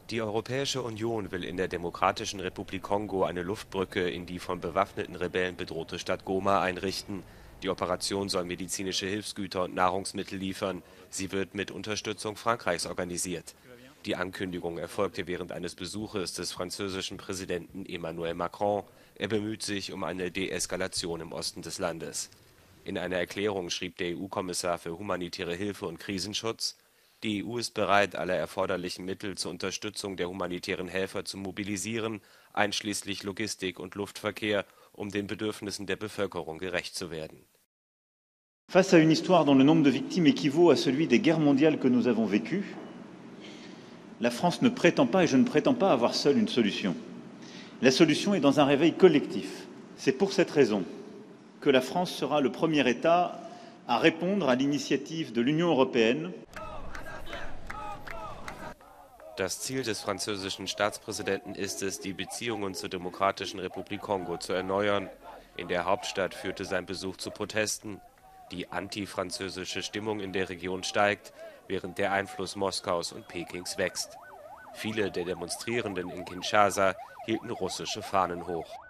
Die Europäische Union will in der Demokratischen Republik Kongo eine Luftbrücke in die von bewaffneten Rebellen bedrohte Stadt Goma einrichten. Die Operation soll medizinische Hilfsgüter und Nahrungsmittel liefern. Sie wird mit Unterstützung Frankreichs organisiert. Die Ankündigung erfolgte während eines Besuches des französischen Präsidenten Emmanuel Macron. Er bemüht sich um eine Deeskalation im Osten des Landes. In einer Erklärung schrieb der EU-Kommissar für humanitäre Hilfe und Krisenschutz: Die EU ist bereit, alle erforderlichen Mittel zur Unterstützung der humanitären Helfer zu mobilisieren, einschließlich Logistik und Luftverkehr, um den Bedürfnissen der Bevölkerung gerecht zu werden. Face à une histoire dont le nombre de victimes équivaut à celui des guerres mondiales que nous avons vécues, la France ne prétend pas, et je ne prétends pas, avoir seule une solution. La solution est dans un réveil collectif. C'est pour cette raison que la France sera le premier État à répondre à l'initiative de l'Union européenne. Das Ziel des französischen Staatspräsidenten ist es, die Beziehungen zur Demokratischen Republik Kongo zu erneuern. In der Hauptstadt führte sein Besuch zu Protesten. Die antifranzösische Stimmung in der Region steigt, während der Einfluss Moskaus und Pekings wächst. Viele der Demonstrierenden in Kinshasa hielten russische Fahnen hoch.